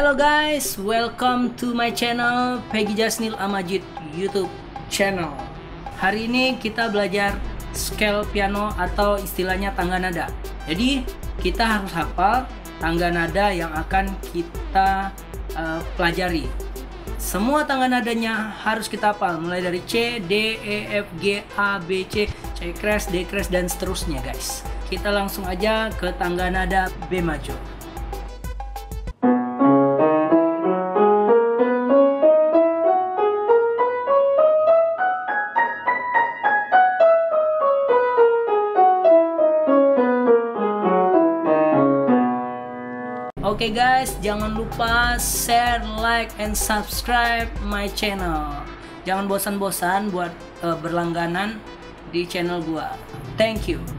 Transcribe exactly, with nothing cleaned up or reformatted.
Halo guys, welcome to my channel Peggy Jasnil Amajid YouTube channel. Hari ini kita belajar scale piano atau istilahnya tangga nada. Jadi kita harus hafal tangga nada yang akan kita uh, pelajari. Semua tangga nadanya harus kita hafal, mulai dari C, D, E, F, G, A, B, C, C crash, D crash, dan seterusnya guys. Kita langsung aja ke tangga nada B major. Oke okay guys, jangan lupa share, like, and subscribe my channel. Jangan bosan-bosan buat uh, berlangganan di channel gua. Thank you.